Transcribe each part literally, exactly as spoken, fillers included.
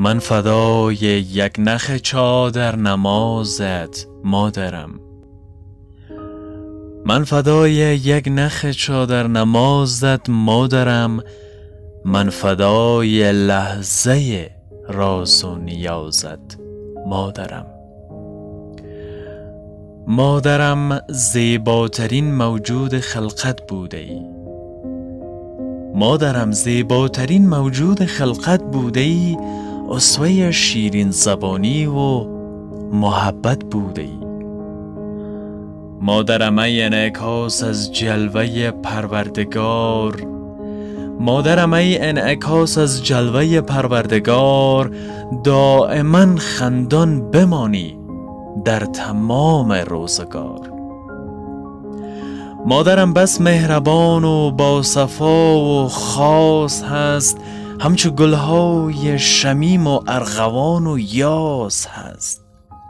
من فدای یک نخ چادر نمازت مادرم. من فدای یک نخ چادر نمازت مادرم. من فدای لحظه راز و نیازت مادرم. مادرم زیباترین موجود خلقت بوده ای. مادرم زیباترین موجود خلقت بوده ای. اسوه شیرین زبانی و محبت بوده ای. مادرم ای انعکاس از جلوه پروردگار. مادرم ای انعکاس از جلوه پروردگار. دائما خندان بمانی در تمام روزگار. مادرم بس مهربان و با صفا و خاص هست، همچو گلهای شمیم و ارغوان و یاس هست.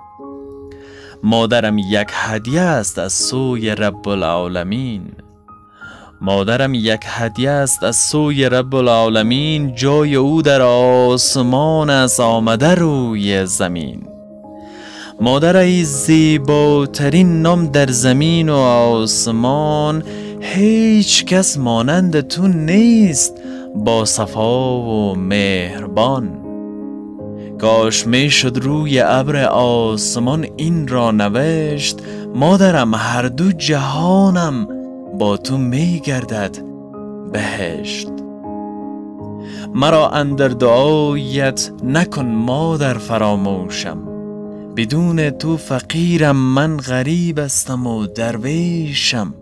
مادرم یک هدیه است از سوی رب العالمین. مادرم یک هدیه است از سوی رب العالمین. جای او در آسمان است آمده روی زمین. مادر ای زیباترین نام در زمین و آسمان. هیچ کس مانند تو نیست با صفا و مهربان. کاش می شد روی ابر آسمان این را نوشت. مادرم هر دو جهانم با تو می گردد بهشت. مرا اندر دعایت نکن مادر فراموشم. بدون تو فقیرم، من غریب استم و درویشم.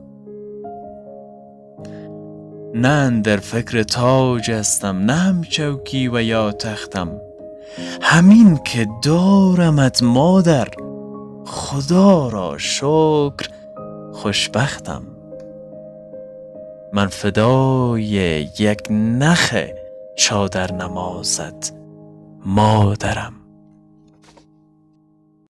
نه اندر فکر تاج استم، نه هم چوکی و یا تختم. همین که دارمت مادر، خدا را شکر خوشبختم. من فدای یک نخ چادر نمازت مادرم.